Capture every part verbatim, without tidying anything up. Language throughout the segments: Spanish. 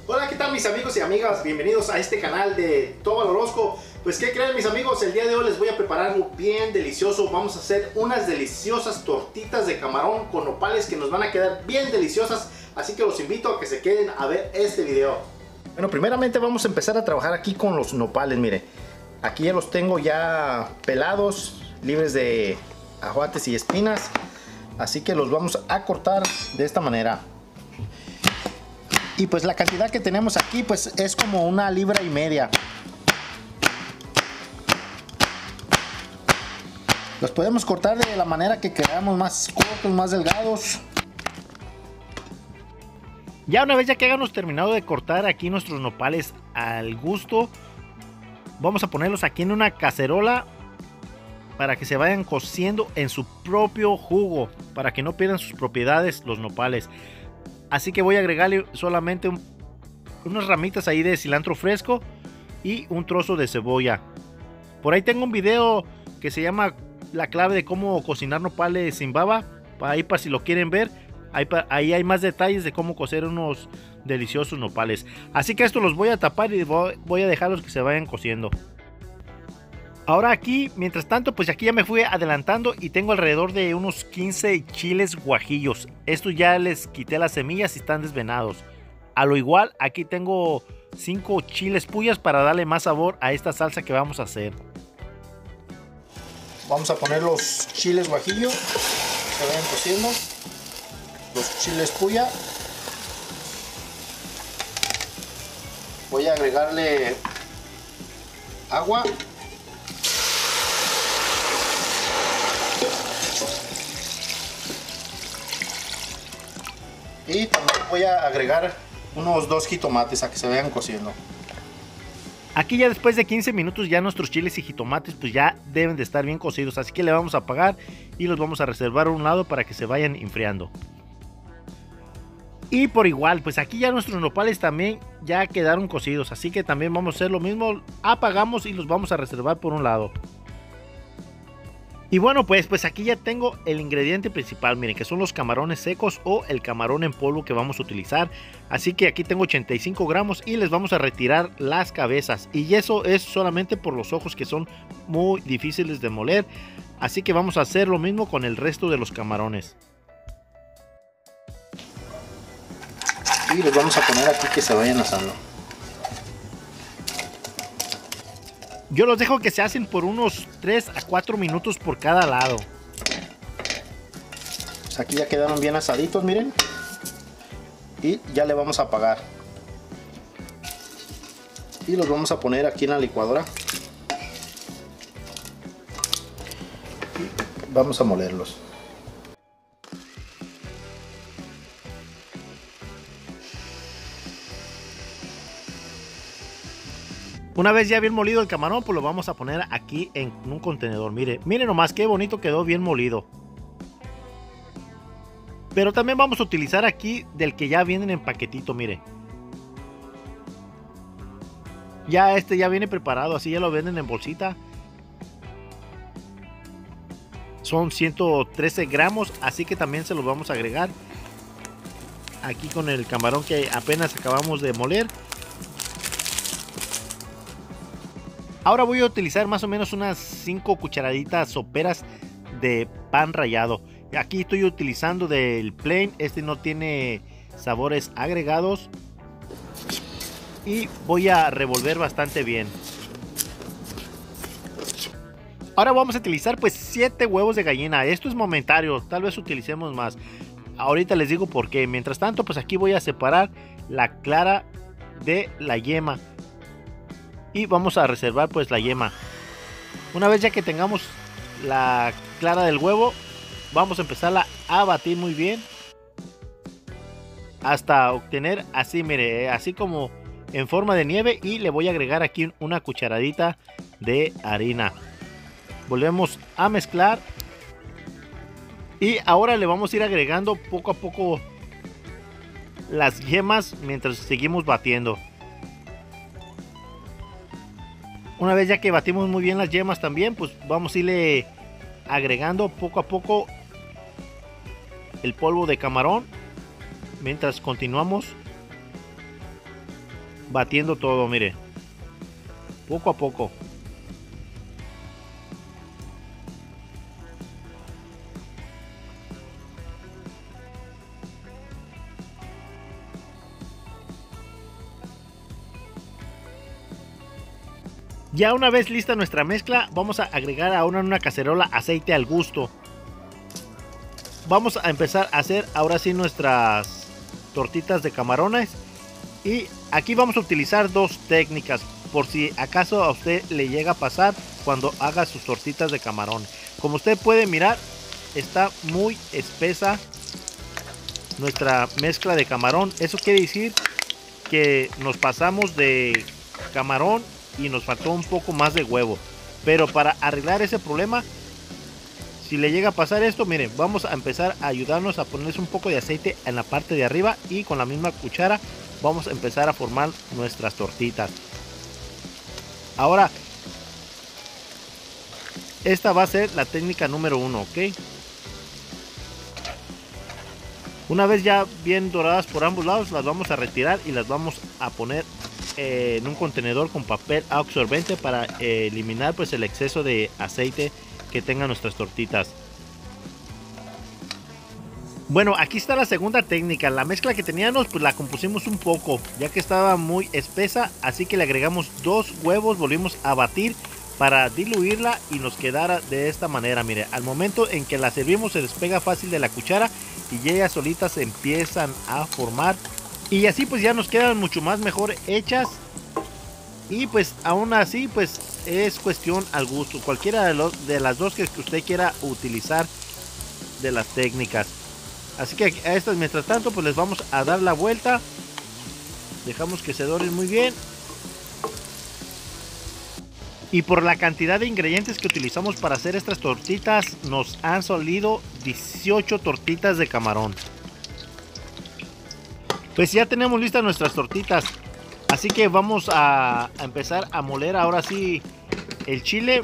Hola, ¿qué tal mis amigos y amigas? Bienvenidos a este canal de Tobal Orozco. Pues ¿qué creen mis amigos? El día de hoy les voy a preparar algo bien delicioso. Vamos a hacer unas deliciosas tortitas de camarón con nopales que nos van a quedar bien deliciosas. Así que los invito a que se queden a ver este video. Bueno, primeramente vamos a empezar a trabajar aquí con los nopales, mire. Aquí ya los tengo ya pelados, libres de ajuates y espinas. Así que los vamos a cortar de esta manera. Y pues la cantidad que tenemos aquí pues es como una libra y media. Los podemos cortar de la manera que queramos, más cortos, más delgados. Ya una vez ya que hayamos terminado de cortar aquí nuestros nopales al gusto, vamos a ponerlos aquí en una cacerola para que se vayan cociendo en su propio jugo, para que no pierdan sus propiedades los nopales. Así que voy a agregarle solamente un, unas ramitas ahí de cilantro fresco y un trozo de cebolla. Por ahí tengo un video que se llama La clave de cómo cocinar nopales sin baba. Ahí para si lo quieren ver. Ahí, ahí hay más detalles de cómo cocer unos deliciosos nopales. Así que esto los voy a tapar y voy, voy a dejarlos que se vayan cociendo. Ahora aquí, mientras tanto, pues aquí ya me fui adelantando y tengo alrededor de unos quince chiles guajillos. Estos ya les quité las semillas y están desvenados. A lo igual, aquí tengo cinco chiles puyas para darle más sabor a esta salsa que vamos a hacer. Vamos a poner los chiles guajillos que se vayan cociendo. Los chiles puya. Voy a agregarle agua. Y también voy a agregar unos dos jitomates a que se vayan cociendo. Aquí ya después de quince minutos ya nuestros chiles y jitomates pues ya deben de estar bien cocidos. Así que le vamos a apagar y los vamos a reservar a un lado para que se vayan enfriando. Y por igual pues aquí ya nuestros nopales también ya quedaron cocidos. Así que también vamos a hacer lo mismo. Apagamos y los vamos a reservar por un lado. Y bueno pues, pues aquí ya tengo el ingrediente principal, miren, que son los camarones secos o el camarón en polvo que vamos a utilizar. Así que aquí tengo ochenta y cinco gramos y les vamos a retirar las cabezas. Y eso es solamente por los ojos, que son muy difíciles de moler. Así que vamos a hacer lo mismo con el resto de los camarones. Y los vamos a poner aquí que se vayan asando. Yo los dejo que se hacen por unos tres a cuatro minutos por cada lado. Pues aquí ya quedaron bien asaditos, miren. Y ya le vamos a apagar. Y los vamos a poner aquí en la licuadora. Y vamos a molerlos. Una vez ya bien molido el camarón, pues lo vamos a poner aquí en un contenedor. Mire, miren nomás qué bonito quedó bien molido. Pero también vamos a utilizar aquí del que ya vienen en paquetito, mire. Ya este ya viene preparado, así ya lo venden en bolsita. Son ciento trece gramos, así que también se los vamos a agregar aquí con el camarón que apenas acabamos de moler. Ahora voy a utilizar más o menos unas cinco cucharaditas soperas de pan rallado. Aquí estoy utilizando del plain, este no tiene sabores agregados. Y voy a revolver bastante bien. Ahora vamos a utilizar pues siete huevos de gallina. Esto es momentario, tal vez utilicemos más. Ahorita les digo por qué. Mientras tanto pues aquí voy a separar la clara de la yema. Y vamos a reservar pues la yema. Una vez ya que tengamos la clara del huevo, vamos a empezarla a batir muy bien hasta obtener así, mire, así como en forma de nieve. Y le voy a agregar aquí una cucharadita de harina. Volvemos a mezclar. Y ahora le vamos a ir agregando poco a poco las yemas mientras seguimos batiendo. Una vez ya que batimos muy bien las yemas también, pues vamos a irle agregando poco a poco el polvo de camarón mientras continuamos batiendo todo, mire, poco a poco. Ya una vez lista nuestra mezcla, vamos a agregar ahora en una cacerola aceite al gusto. Vamos a empezar a hacer ahora sí nuestras tortitas de camarones. Y aquí vamos a utilizar dos técnicas, por si acaso a usted le llega a pasar cuando haga sus tortitas de camarón. Como usted puede mirar, está muy espesa nuestra mezcla de camarón. Eso quiere decir que nos pasamos de camarón y nos faltó un poco más de huevo. Pero para arreglar ese problema, si le llega a pasar esto, miren, vamos a empezar a ayudarnos a ponerles un poco de aceite en la parte de arriba y con la misma cuchara vamos a empezar a formar nuestras tortitas. Ahora, esta va a ser la técnica número uno, ¿ok? Una vez ya bien doradas por ambos lados, las vamos a retirar y las vamos a poner eh, en un contenedor con papel absorbente para eh, eliminar pues el exceso de aceite que tengan nuestras tortitas. Bueno, aquí está la segunda técnica. La mezcla que teníamos pues la compusimos un poco, ya que estaba muy espesa, así que le agregamos dos huevos, volvimos a batir para diluirla y nos quedara de esta manera. Mire, al momento en que la servimos se despega fácil de la cuchara y ellas solitas se empiezan a formar y así pues ya nos quedan mucho más mejor hechas. Y pues aún así pues es cuestión al gusto, cualquiera de, los, de las dos que usted quiera utilizar de las técnicas. Así que a estas mientras tanto pues les vamos a dar la vuelta, dejamos que se doren muy bien. Y por la cantidad de ingredientes que utilizamos para hacer estas tortitas, nos han salido dieciocho tortitas de camarón. Pues ya tenemos listas nuestras tortitas. Así que vamos a, a empezar a moler ahora sí el chile.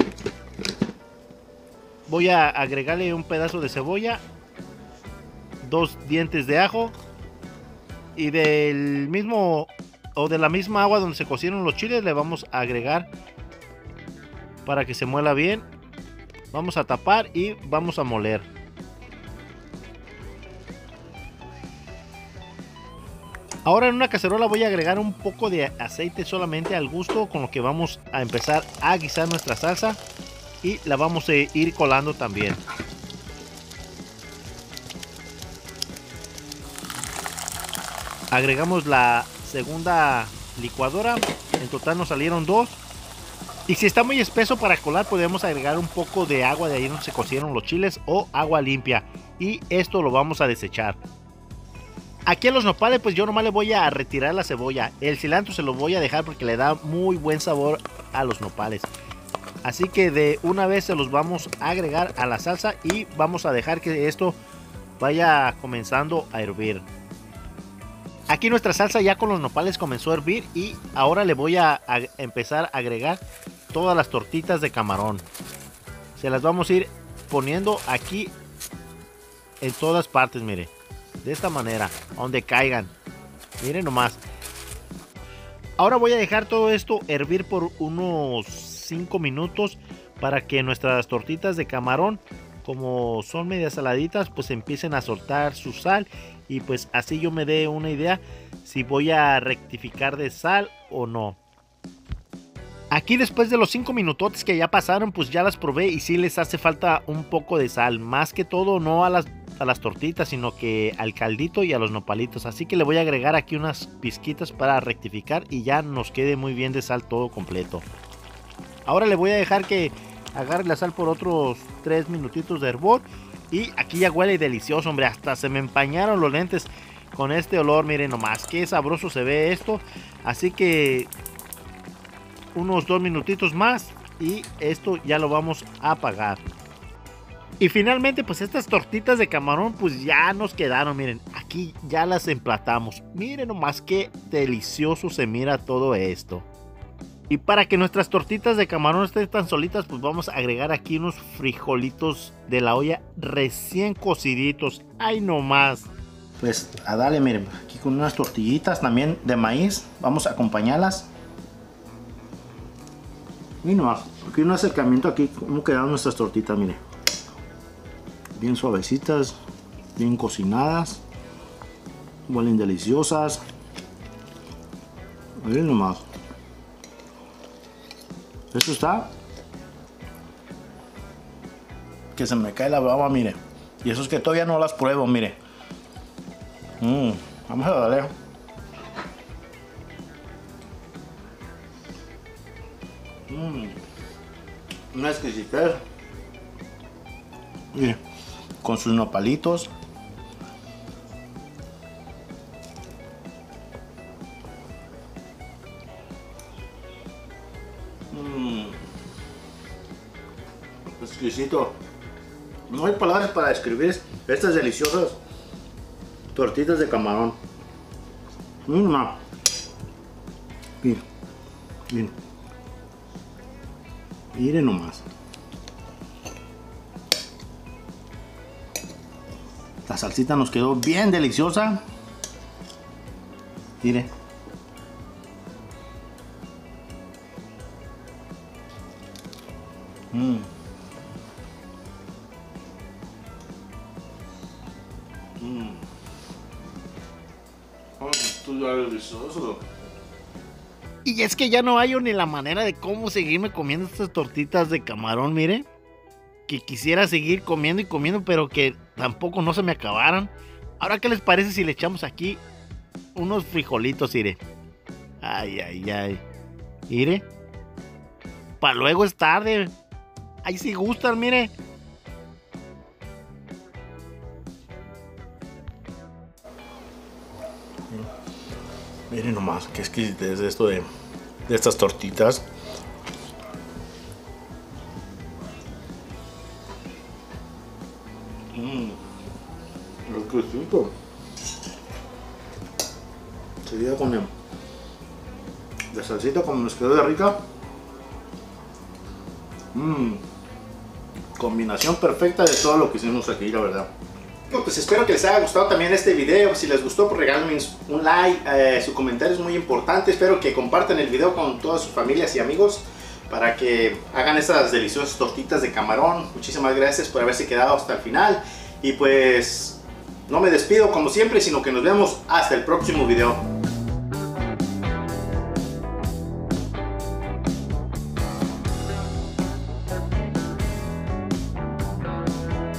Voy a agregarle un pedazo de cebolla, dos dientes de ajo y del mismo o de la misma agua donde se cocieron los chiles le vamos a agregar para que se muela bien. Vamos a tapar y vamos a moler. Ahora en una cacerola voy a agregar un poco de aceite solamente al gusto, con lo que vamos a empezar a guisar nuestra salsa y la vamos a ir colando también. Agregamos la segunda licuadora, en total nos salieron dos. Y si está muy espeso para colar, podemos agregar un poco de agua de ahí donde se cocieron los chiles o agua limpia. Y esto lo vamos a desechar. Aquí a los nopales pues yo nomás le voy a retirar la cebolla. El cilantro se lo voy a dejar porque le da muy buen sabor a los nopales. Así que de una vez se los vamos a agregar a la salsa y vamos a dejar que esto vaya comenzando a hervir. Aquí nuestra salsa ya con los nopales comenzó a hervir y ahora le voy a, a empezar a agregar todas las tortitas de camarón. Se las vamos a ir poniendo aquí en todas partes, mire. De esta manera, donde caigan. Miren nomás. Ahora voy a dejar todo esto hervir por unos cinco minutos para que nuestras tortitas de camarón, como son medias saladitas, pues empiecen a soltar su sal y pues así yo me dé una idea si voy a rectificar de sal o no. Aquí después de los cinco minutotes que ya pasaron, pues ya las probé y sí les hace falta un poco de sal, más que todo no a las a las tortitas, sino que al caldito y a los nopalitos. Así que le voy a agregar aquí unas pizquitas para rectificar y ya nos quede muy bien de sal todo completo. Ahora le voy a dejar que agarre la sal por otros tres minutitos de hervor y aquí ya huele delicioso, hombre, hasta se me empañaron los lentes con este olor. Miren nomás qué sabroso se ve esto. Así que unos dos minutitos más y esto ya lo vamos a apagar. Y finalmente pues estas tortitas de camarón pues ya nos quedaron, miren, aquí ya las emplatamos. Miren nomás qué delicioso se mira todo esto. Y para que nuestras tortitas de camarón estén tan solitas, pues vamos a agregar aquí unos frijolitos de la olla recién cociditos. ¡Ay nomás! pues a darle, miren, aquí con unas tortillitas también de maíz, vamos a acompañarlas. Y no, aquí un acercamiento aquí, cómo quedaron nuestras tortitas, miren, bien suavecitas, bien cocinadas, huelen deliciosas. Miren nomás, esto está que se me cae la baba, mire, y eso es que todavía no las pruebo, mire. Mm, vamos a darle. Mm, una exquisitez. Mire, con sus nopalitos. Mm, exquisito. No hay palabras para describir estas deliciosas tortitas de camarón. Mmm, miren, miren, miren nomás. La salsita nos quedó bien deliciosa. Miren. Mmm. Mmm. Oh, esto ya es delicioso. Y es que ya no hay ni la manera de cómo seguirme comiendo estas tortitas de camarón, mire. Que quisiera seguir comiendo y comiendo, pero que tampoco no se me acabaran. Ahora, ¿qué les parece si le echamos aquí unos frijolitos, mire? Ay, ay, ay. Mire. Para luego es tarde. Ahí sí gustan, mire. Miren nomás, que es que es esto de, de estas tortitas. Mmm, exquisito. Seguida con el, la salsita como nos quedó de rica. Mmm, combinación perfecta de todo lo que hicimos aquí, la verdad. Pues espero que les haya gustado también este video. Si les gustó, pues regálenme un like, eh, su comentario es muy importante. Espero que compartan el video con todas sus familias y amigos para que hagan esas deliciosas tortitas de camarón. Muchísimas gracias por haberse quedado hasta el final. Y pues no me despido como siempre, sino que nos vemos hasta el próximo video.